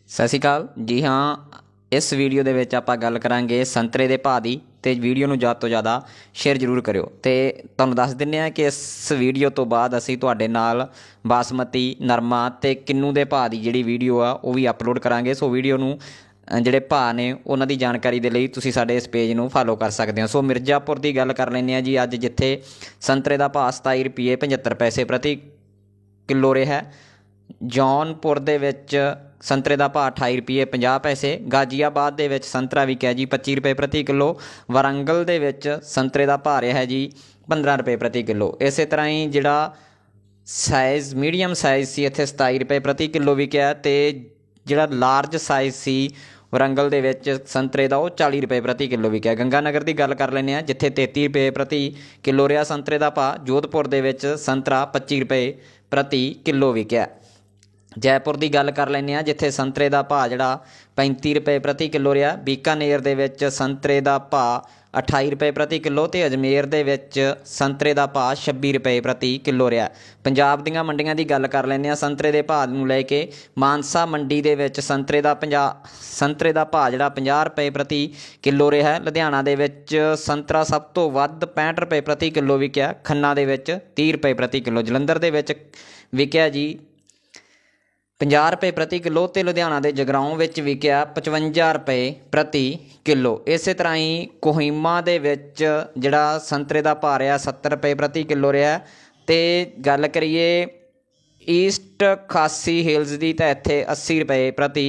ਸਤਿ ਸ਼੍ਰੀ ਅਕਾਲ ਜੀ। ਹਾਂ, ਇਸ ਵੀਡੀਓ ਦੇ ਵਿੱਚ ਆਪਾਂ ਗੱਲ ਕਰਾਂਗੇ ਸੰਤਰੇ ਦੇ ਭਾਅ ਦੀ। ਤੇ ਵੀਡੀਓ ਨੂੰ ਜ਼ਿਆਦਾ ਤੋਂ ਜ਼ਿਆਦਾ ਸ਼ੇਅਰ ਜ਼ਰੂਰ ਕਰਿਓ। ਤੇ ਤੁਹਾਨੂੰ ਦੱਸ ਦਿੰਦੇ ਹਾਂ ਕਿ ਇਸ ਵੀਡੀਓ ਤੋਂ ਬਾਅਦ ਅਸੀਂ ਤੁਹਾਡੇ ਨਾਲ ਬਾਸਮਤੀ, ਨਰਮਾ ਤੇ ਕਿੰਨੂ ਦੇ ਭਾਅ ਦੀ ਜਿਹੜੀ ਵੀਡੀਓ ਆ ਉਹ ਵੀ ਅਪਲੋਡ ਕਰਾਂਗੇ। ਸੋ ਵੀਡੀਓ ਨੂੰ ਜਿਹੜੇ ਭਾਅ ਨੇ ਉਹਨਾਂ ਦੀ ਜਾਣਕਾਰੀ ਦੇ ਲਈ ਤੁਸੀਂ ਸਾਡੇ ਇਸ ਪੇਜ ਨੂੰ ਫਾਲੋ ਕਰ ਸਕਦੇ ਹੋ। ਸੋ ਮਿਰਜ਼ਾਪੁਰ ਦੀ ਗੱਲ ਕਰ ਲੈਂਦੇ ਹਾਂ ਜੀ। ਅੱਜ ਜਿੱਥੇ ਸੰਤਰੇ ਦਾ ਭਾਅ 27 ਰੁਪਏ 75 ਪੈਸੇ ਪ੍ਰਤੀ ਕਿਲੋ ਰਿਹਾ। ਜੌਨਪੁਰ ਦੇ ਵਿੱਚ ਸੰਤਰੇ ਦਾ ਭਾਅ 28 ਰੁਪਏ 50 ਪੈਸੇ। ਗਾਜ਼ੀਆਬਾਦ ਦੇ ਵਿੱਚ ਸੰਤਰਾ ਵਿਕਿਆ ਜੀ 25 ਰੁਪਏ ਪ੍ਰਤੀ ਕਿਲੋ। ਵਾਰੰਗਲ ਦੇ ਵਿੱਚ ਸੰਤਰੇ ਦਾ ਭਾਅ ਰਿਹਾ ਜੀ 15 ਰੁਪਏ ਪ੍ਰਤੀ ਕਿਲੋ। ਇਸੇ ਤਰ੍ਹਾਂ ਹੀ ਜਿਹੜਾ ਸਾਈਜ਼ ਮੀਡੀਅਮ ਸਾਈਜ਼ ਸੀ ਇੱਥੇ 27 ਰੁਪਏ ਪ੍ਰਤੀ ਕਿਲੋ ਵਿਕਿਆ। ਅਤੇ ਜਿਹੜਾ ਲਾਰਜ ਸਾਈਜ਼ ਸੀ ਵਾਰੰਗਲ ਦੇ ਵਿੱਚ ਸੰਤਰੇ ਦਾ ਉਹ 40 ਰੁਪਏ ਪ੍ਰਤੀ ਕਿਲੋ ਵਿਕਿਆ। ਗੰਗਾਨਗਰ ਦੀ ਗੱਲ ਕਰ ਲੈਂਦੇ ਹਾਂ ਜਿੱਥੇ 33 ਰੁਪਏ ਪ੍ਰਤੀ ਕਿਲੋ ਰਿਹਾ ਸੰਤਰੇ ਦਾ ਭਾਅ। ਜੋਧਪੁਰ ਦੇ ਵਿੱਚ ਸੰਤਰਾ 25 ਰੁਪਏ ਪ੍ਰਤੀ ਕਿਲੋ ਵਿਕਿਆ। ਜੈਪੁਰ ਦੀ ਗੱਲ ਕਰ ਲੈਂਦੇ ਹਾਂ ਜਿੱਥੇ ਸੰਤਰੇ ਦਾ ਭਾਅ ਜਿਹੜਾ 35 ਰੁਪਏ ਪ੍ਰਤੀ ਕਿਲੋ ਰਿਹਾ। ਬੀਕਾਨੇਰ ਦੇ ਵਿੱਚ ਸੰਤਰੇ ਦਾ ਭਾਅ 28 ਰੁਪਏ ਪ੍ਰਤੀ ਕਿਲੋ ਅਤੇ ਅਜਮੇਰ ਦੇ ਵਿੱਚ ਸੰਤਰੇ ਦਾ ਭਾਅ 26 ਰੁਪਏ ਪ੍ਰਤੀ ਕਿਲੋ ਰਿਹਾ। ਪੰਜਾਬ ਦੀਆਂ ਮੰਡੀਆਂ ਦੀ ਗੱਲ ਕਰ ਲੈਂਦੇ ਹਾਂ ਸੰਤਰੇ ਦੇ ਭਾਅ ਨੂੰ ਲੈ ਕੇ। ਮਾਨਸਾ ਮੰਡੀ ਦੇ ਵਿੱਚ ਸੰਤਰੇ ਦਾ ਭਾਅ ਜਿਹੜਾ 50 ਰੁਪਏ ਪ੍ਰਤੀ ਕਿਲੋ ਰਿਹਾ। ਲੁਧਿਆਣਾ ਦੇ ਵਿੱਚ ਸੰਤਰਾ ਸਭ ਤੋਂ ਵੱਧ 65 ਰੁਪਏ ਪ੍ਰਤੀ ਕਿਲੋ ਵਿਕਿਆ। ਖੰਨਾ ਦੇ ਵਿੱਚ 30 ਰੁਪਏ ਪ੍ਰਤੀ ਕਿਲੋ। ਜਲੰਧਰ ਦੇ ਵਿੱਚ ਵਿਕਿਆ ਜੀ 50 ਰੁਪਏ ਪ੍ਰਤੀ ਕਿਲੋ ਅਤੇ ਲੁਧਿਆਣਾ ਦੇ ਜਗਰਾਓਂ ਵਿੱਚ ਵਿਕਿਆ 55 ਰੁਪਏ ਪ੍ਰਤੀ ਕਿਲੋ। ਇਸੇ ਤਰ੍ਹਾਂ ਹੀ ਕੋਹਿਮਾ ਦੇ ਵਿੱਚ ਜਿਹੜਾ ਸੰਤਰੇ ਦਾ ਭਾਅ ਰਿਹਾ 70 ਰੁਪਏ ਪ੍ਰਤੀ ਕਿਲੋ ਰਿਹਾ। ਅਤੇ ਗੱਲ ਕਰੀਏ ਈਸਟ ਖਾਸੀ ਹਿਲਸ ਦੀ ਤਾਂ ਇੱਥੇ 80 ਰੁਪਏ ਪ੍ਰਤੀ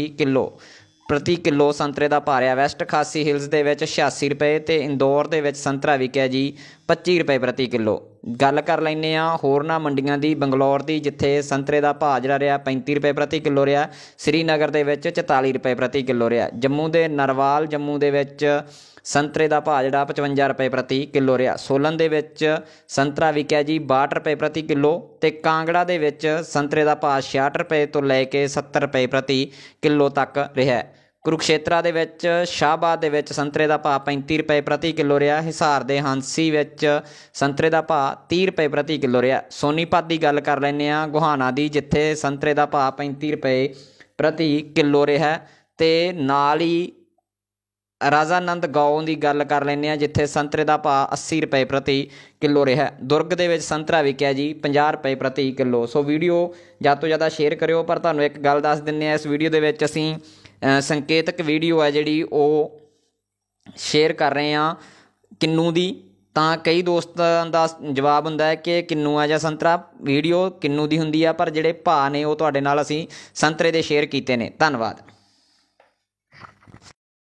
ਕਿਲੋ ਸੰਤਰੇ ਦਾ ਭਾਅ ਰਿਹਾ। ਵੈਸਟ ਖਾਸੀ ਹਿਲਸ ਦੇ ਵਿੱਚ 86 ਰੁਪਏ ਅਤੇ ਇੰਦੌਰ ਦੇ ਵਿੱਚ ਸੰਤਰਾ ਵਿਕਿਆ ਜੀ 25 ਰੁਪਏ ਪ੍ਰਤੀ ਕਿਲੋ। ਗੱਲ ਕਰ ਲੈਂਦੇ ਹਾਂ ਹੋਰਨਾਂ ਮੰਡੀਆਂ ਦੀ। ਬੰਗਲੌਰ ਦੀ ਜਿੱਥੇ ਸੰਤਰੇ ਦਾ ਭਾਅ ਜਿਹੜਾ ਰਿਹਾ 35 ਰੁਪਏ ਪ੍ਰਤੀ ਕਿਲੋ ਰਿਹਾ। ਸ੍ਰੀਨਗਰ ਦੇ ਵਿੱਚ 44 ਰੁਪਏ ਪ੍ਰਤੀ ਕਿਲੋ ਰਿਹਾ। ਜੰਮੂ ਦੇ ਨਰਵਾਲ ਜੰਮੂ ਦੇ ਵਿੱਚ ਸੰਤਰੇ ਦਾ ਭਾਅ ਜਿਹੜਾ 55 ਰੁਪਏ ਪ੍ਰਤੀ ਕਿਲੋ ਰਿਹਾ। ਸੋਲਨ ਦੇ ਵਿੱਚ ਸੰਤਰਾ ਵਿਕਿਆ ਜੀ 62 ਰੁਪਏ ਪ੍ਰਤੀ ਕਿਲੋ। ਅਤੇ ਕਾਂਗੜਾ ਦੇ ਵਿੱਚ ਸੰਤਰੇ ਦਾ ਭਾਅ 66 ਰੁਪਏ ਤੋਂ ਲੈ ਕੇ 70 ਰੁਪਏ ਪ੍ਰਤੀ ਕਿਲੋ ਤੱਕ ਰਿਹਾ। ਕੁਰੂਕਸ਼ੇਤਰਾ ਦੇ ਵਿੱਚ ਸ਼ਾਹਬਾਦ ਦੇ ਵਿੱਚ ਸੰਤਰੇ ਦਾ ਭਾਅ 35 ਰੁਪਏ ਪ੍ਰਤੀ ਕਿਲੋ ਰਿਹਾ। ਹਿਸਾਰ ਦੇ ਹਾਂਸੀ ਵਿੱਚ ਸੰਤਰੇ ਦਾ ਭਾਅ 30 ਰੁਪਏ ਪ੍ਰਤੀ ਕਿਲੋ ਰਿਹਾ। ਸੋਨੀਪਤ ਦੀ ਗੱਲ ਕਰ ਲੈਂਦੇ ਹਾਂ ਗੋਹਾਣਾ ਦੀ ਜਿੱਥੇ ਸੰਤਰੇ ਦਾ ਭਾਅ 35 ਰੁਪਏ ਪ੍ਰਤੀ ਕਿਲੋ ਰਿਹਾ। ਅਤੇ ਨਾਲ ਹੀ ਰਾਜਾਨੰਦ ਗਾਓਂ ਦੀ ਗੱਲ ਕਰ ਲੈਂਦੇ ਹਾਂ ਜਿੱਥੇ ਸੰਤਰੇ ਦਾ ਭਾਅ 80 ਰੁਪਏ ਪ੍ਰਤੀ ਕਿਲੋ ਰਿਹਾ। ਦੁਰਗ ਦੇ ਵਿੱਚ ਸੰਤਰਾ ਵਿਕਿਆ ਜੀ 50 ਰੁਪਏ ਪ੍ਰਤੀ ਕਿਲੋ। ਸੋ ਵੀਡੀਓ ਜ਼ਿਆਦਾ ਤੋਂ ਜ਼ਿਆਦਾ ਸ਼ੇਅਰ ਕਰਿਓ। ਪਰ ਤੁਹਾਨੂੰ ਇੱਕ ਗੱਲ ਦੱਸ ਦਿੰਦੇ ਹਾਂ ਇਸ ਵੀਡੀਓ ਦੇ ਵਿੱਚ ਅਸੀਂ ਸੰਕੇਤਕ ਵੀਡੀਓ ਹੈ ਜਿਹੜੀ ਉਹ ਸ਼ੇਅਰ ਕਰ ਰਹੇ ਹਾਂ ਕਿੰਨੂ ਦੀ। ਤਾਂ ਕਈ ਦੋਸਤਾਂ ਦਾ ਜਵਾਬ ਹੁੰਦਾ ਹੈ ਕਿ ਕਿੰਨੂ ਆ ਜਾਂ ਸੰਤਰਾ। ਵੀਡੀਓ ਕਿੰਨੂ ਦੀ ਹੁੰਦੀ ਆ ਪਰ ਜਿਹੜੇ ਭਾਅ ਨੇ ਉਹ ਤੁਹਾਡੇ ਨਾਲ ਅਸੀਂ ਸੰਤਰੇ ਦੇ ਸ਼ੇਅਰ ਕੀਤੇ ਨੇ। ਧੰਨਵਾਦ।